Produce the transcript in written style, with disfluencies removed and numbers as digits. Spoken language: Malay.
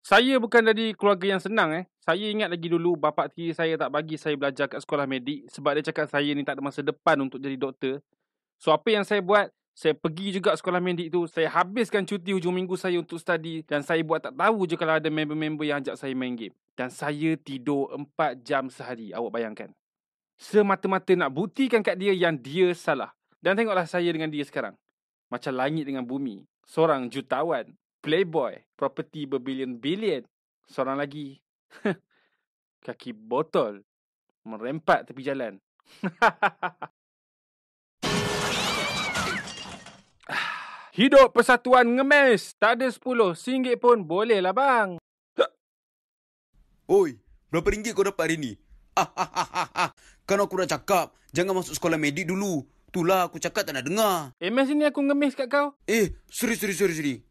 Saya bukan dari keluarga yang senang. Saya ingat lagi dulu bapak tiri saya tak bagi saya belajar kat sekolah medik sebab dia cakap saya ni tak ada masa depan untuk jadi doktor. So apa yang saya buat? Saya pergi juga sekolah medik tu. Saya habiskan cuti hujung minggu saya untuk study. Dan saya buat tak tahu je kalau ada member-member yang ajak saya main game. Dan saya tidur 4 jam sehari. Awak bayangkan. Semata-mata nak buktikan kat dia yang dia salah. Dan tengoklah saya dengan dia sekarang. Macam langit dengan bumi. Seorang jutawan. Playboy. Property berbilion-bilion. Seorang lagi. Kaki botol. Merempat tepi jalan. Hidup persatuan ngemes. Tak ada 10 RM10 pun boleh lah bang. Oi, berapa ringgit kau dapat hari ni? Kan aku dah cakap, jangan masuk sekolah medik dulu. Itulah aku cakap tak nak dengar. Mes ni aku ngemis kat kau. Sorry.